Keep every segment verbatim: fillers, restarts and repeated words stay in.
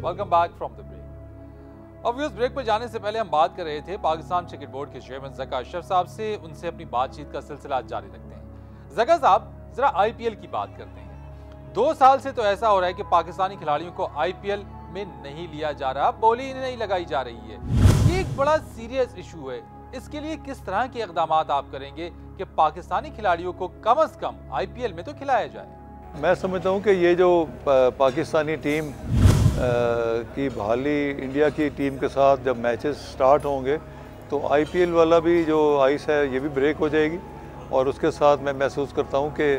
Welcome back from the break. अब viewers, break पर जाने से पहले हम बात कर रहे थे पाकिस्तान क्रिकेट बोर्ड के चेयरमैन ज़का अशरफ साहब से। उनसे अपनी बातचीत का सिलसिला जारी रखते हैं। ज़का साहब, जरा आईपीएल की बात करते हैं। दो साल से तो ऐसा हो रहा है कि पाकिस्तानी खिलाड़ियों को आईपीएल में नहीं लिया जा रहा, बोली नहीं लगाई जा रही है। ये एक बड़ा सीरियस इशू है। इसके लिए किस तरह के इकदाम आप करेंगे कि पाकिस्तानी खिलाड़ियों को कम अज कम आईपीएल में तो खिलाया जाए? मैं समझता हूँ कि ये जो पाकिस्तानी टीम की बहाली इंडिया की टीम के साथ जब मैचेस स्टार्ट होंगे तो आईपीएल वाला भी जो आइस है ये भी ब्रेक हो जाएगी। और उसके साथ मैं महसूस करता हूँ कि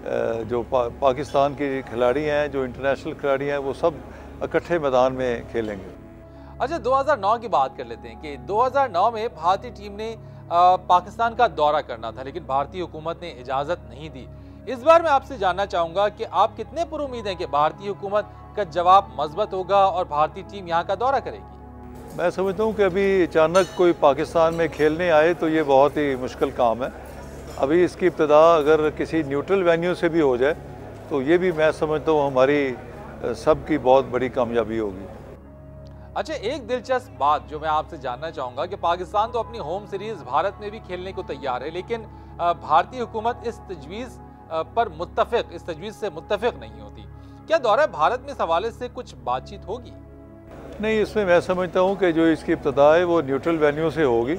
जो पा, पाकिस्तान के खिलाड़ी हैं, जो इंटरनेशनल खिलाड़ी हैं, वो सब इकट्ठे मैदान में खेलेंगे। अच्छा, दो हज़ार नौ की बात कर लेते हैं कि दो हज़ार नौ में भारतीय टीम ने आ, पाकिस्तान का दौरा करना था, लेकिन भारतीय हुकूमत ने इजाज़त नहीं दी। इस बार मैं आपसे जानना चाहूँगा कि आप कितने पुरुमीद हैं कि भारतीय हुकूमत का जवाब मजबूत होगा और भारतीय टीम यहाँ का दौरा करेगी? मैं समझता हूँ कि अभी अचानक कोई पाकिस्तान में खेलने आए तो ये बहुत ही मुश्किल काम है। अभी इसकी इब्तिदा अगर किसी न्यूट्रल वेन्यू से भी हो जाए तो ये भी मैं समझता हूँ हमारी सबकी बहुत बड़ी कामयाबी होगी। अच्छा, एक दिलचस्प बात जो मैं आपसे जानना चाहूँगा कि पाकिस्तान तो अपनी होम सीरीज़ भारत में भी खेलने को तैयार है, लेकिन भारतीय हुकूमत इस तजवीज़ पर मुत्तफिक इस तजवीज़ से मुत्तफिक नहीं होती। क्या दौरा भारत में इस हवाले से कुछ बातचीत होगी? नहीं, इसमें मैं समझता हूँ कि जो इसकी इब्तिदा है वो न्यूट्रल वेन्यू से होगी।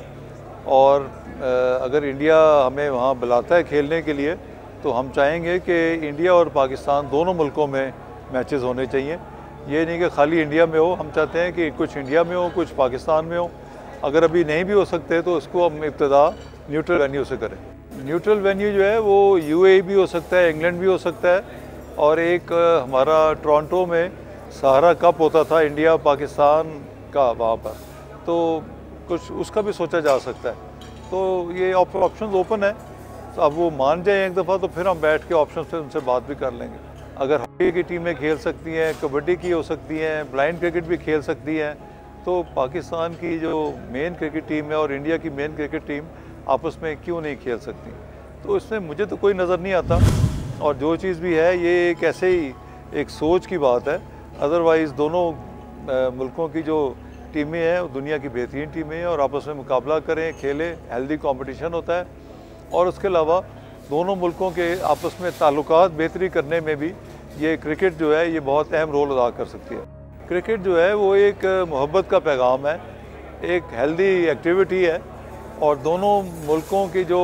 और अगर इंडिया हमें वहाँ बुलाता है खेलने के लिए तो हम चाहेंगे कि इंडिया और पाकिस्तान दोनों मुल्कों में मैचेस होने चाहिए। ये नहीं कि खाली इंडिया में हो, हम चाहते हैं कि कुछ इंडिया में हो, कुछ पाकिस्तान में हो। अगर अभी नहीं भी हो सकते तो इसको हम इब्तिदा न्यूट्रल वेन्यू से करें। न्यूट्रल वेन्यू जो है वो यूएई भी हो सकता है, इंग्लैंड भी हो सकता है, और एक हमारा टोरंटो में सहारा कप होता था इंडिया पाकिस्तान का, वहाँ पर तो कुछ उसका भी सोचा जा सकता है। तो ये ऑप्शन ओपन है। तो अब वो मान जाए एक दफ़ा तो फिर हम बैठ के ऑप्शन से उनसे बात भी कर लेंगे। अगर हॉकी की टीमें खेल सकती हैं, कबड्डी की हो सकती हैं, ब्लाइंड क्रिकेट भी खेल सकती हैं, तो पाकिस्तान की जो मेन क्रिकेट टीम है और इंडिया की मेन क्रिकेट टीम आपस में क्यों नहीं खेल सकती? तो इसमें मुझे तो कोई नज़र नहीं आता। और जो चीज़ भी है ये एक ऐसे ही एक सोच की बात है। अदरवाइज़ दोनों मुल्कों की जो टीमें हैं दुनिया की बेहतरीन टीमें हैं और आपस में मुकाबला करें, खेलें, हेल्दी कंपटीशन होता है। और उसके अलावा दोनों मुल्कों के आपस में ताल्लुकात बेहतरी करने में भी ये क्रिकेट जो है ये बहुत अहम रोल अदा कर सकती है। क्रिकेट जो है वो एक मोहब्बत का पैगाम है, एक हेल्दी एक्टिविटी है। और दोनों मुल्कों की जो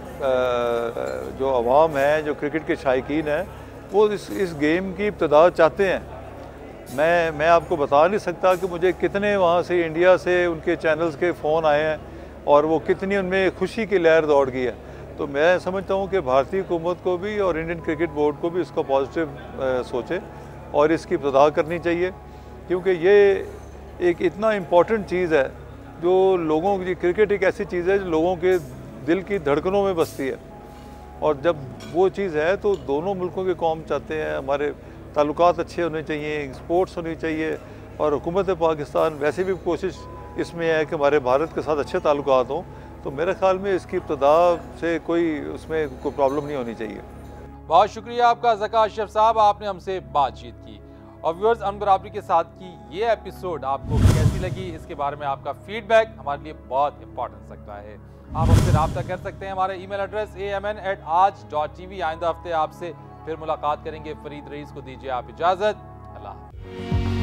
जो अवाम है, जो क्रिकेट के शायकीन हैं, वो इस इस गेम की इब्तिदा चाहते हैं। मैं मैं आपको बता नहीं सकता कि मुझे कितने वहाँ से इंडिया से उनके चैनल्स के फ़ोन आए हैं और वो कितनी उनमें खुशी की लहर दौड़ गई है। तो मैं समझता हूँ कि भारतीय हुकूमत को भी और इंडियन क्रिकेट बोर्ड को भी इसको पॉजिटिव सोचे और इसकी इब्तिदा करनी चाहिए, क्योंकि ये एक इतना इम्पॉर्टेंट चीज़ है जो लोगों की, क्रिकेट एक ऐसी चीज़ है जो लोगों के दिल की धड़कनों में बसती है। और जब वो चीज़ है तो दोनों मुल्कों के कौम चाहते हैं हमारे ताल्लुकात अच्छे होने चाहिए, स्पोर्ट्स होनी चाहिए। और हुकूमत पाकिस्तान वैसे भी कोशिश इसमें है कि हमारे भारत के साथ अच्छे ताल्लुकात हों। तो मेरे ख्याल में इसकी इब्तिदा से कोई उसमें कोई प्रॉब्लम नहीं होनी चाहिए। बहुत शुक्रिया आपका ज़का अशरफ साहब, आपने हमसे बातचीत की। और व्यूअर्स, अन बराबरी के साथ की ये एपिसोड आपको कैसी लगी, इसके बारे में आपका फीडबैक हमारे लिए बहुत इंपॉर्टेंट सकता है। आप हमसे रब्ता कर सकते हैं। हमारा email address A M N at Aaj dot T V. आइंदा हफ्ते आपसे फिर मुलाकात करेंगे। फरीद रईस को दीजिए आप इजाज़त। अल्लाह।